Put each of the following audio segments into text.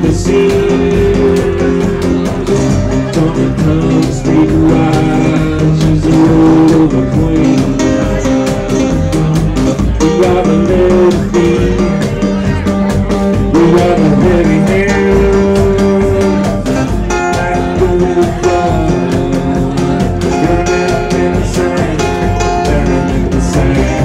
the sea. Don't come street wide, she's a road over queen. We got the little feet, we got the heavy hands, like gold fire, burning in the sand, burning in the sand.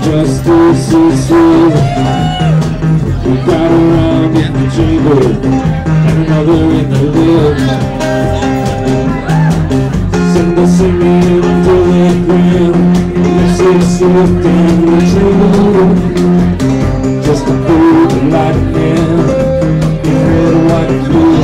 justice is real. We got around in the chamber and another in the lid. Send us a million telegram. Let's get slipped in the table. Just to prove the lightning in red, white, and blue.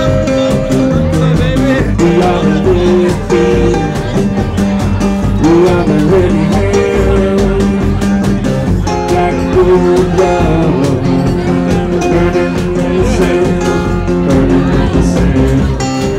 We are the red team. We are the red hand. Black gold love. Burning in the sand. Burning in the sand.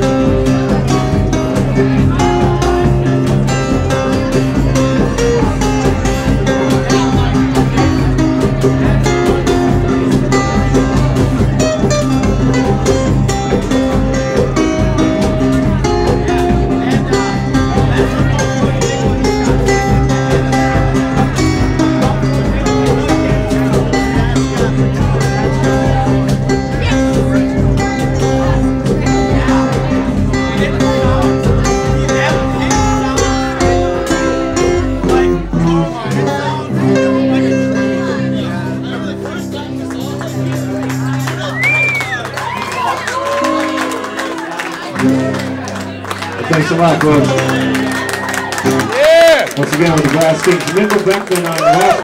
Thanks a lot, folks. Yeah! Once again, with the Glass Kings, Nickelback on